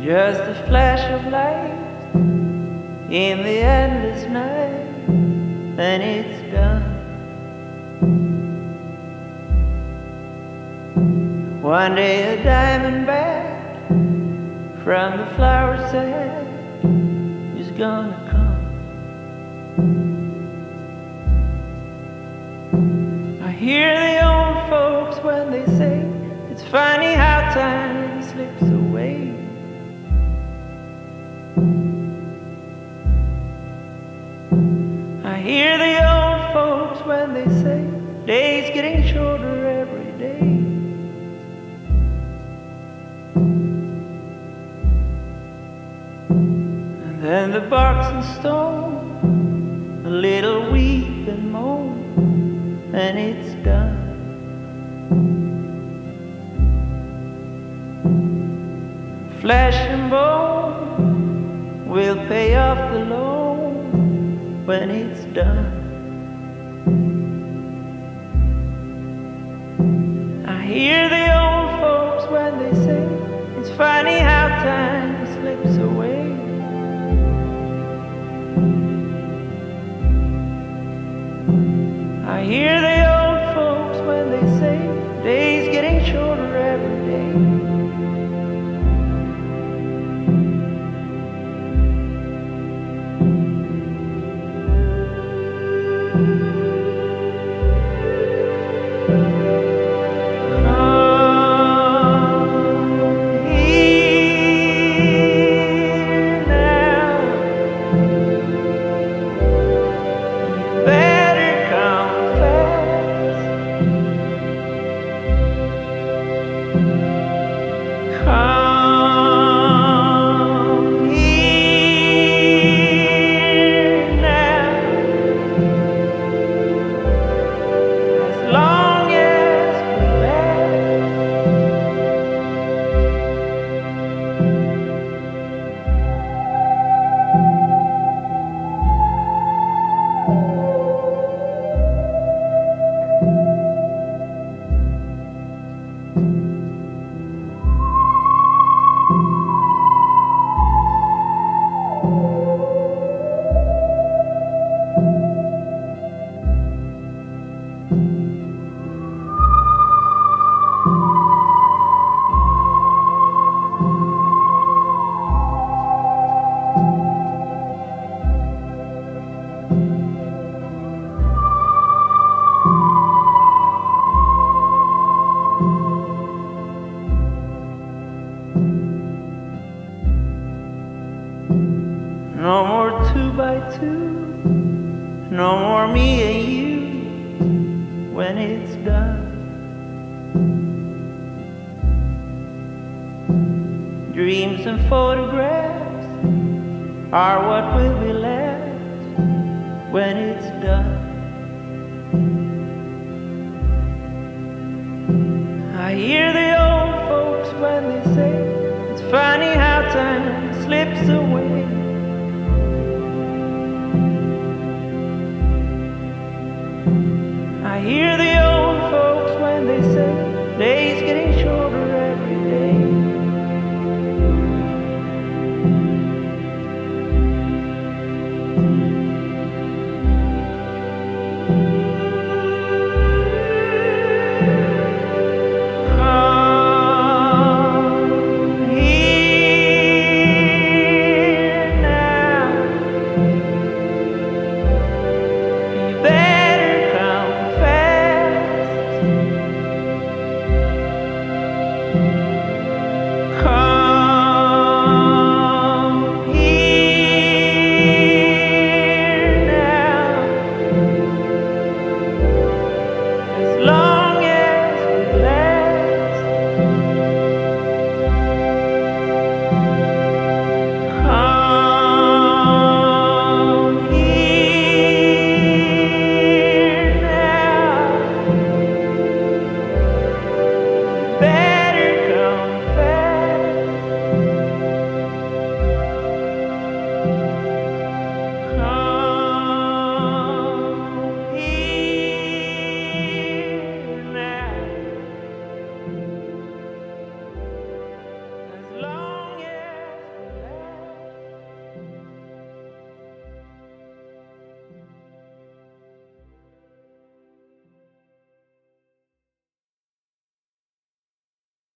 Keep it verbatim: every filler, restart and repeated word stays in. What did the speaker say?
just a flash of light in the endless night, then it's done. One day a diamondback from the flower sack is gonna come. I hear the old folks when they say it's funny how time slips away. I hear the old folks when they say days getting shorter every day. And then the box and stone, a little weep and moan, and it's done. Flesh and bone will pay off the loan when it's done. I hear the old folks when they say it's funny how time slips away. I hear the old folks when they say days getting shorter every day. No more two by two, no more me and you when it's done. Dreams and photographs are what will be left when it's done. I hear the old folks when they say it's funny how time slips away. I hear the old folks when they say days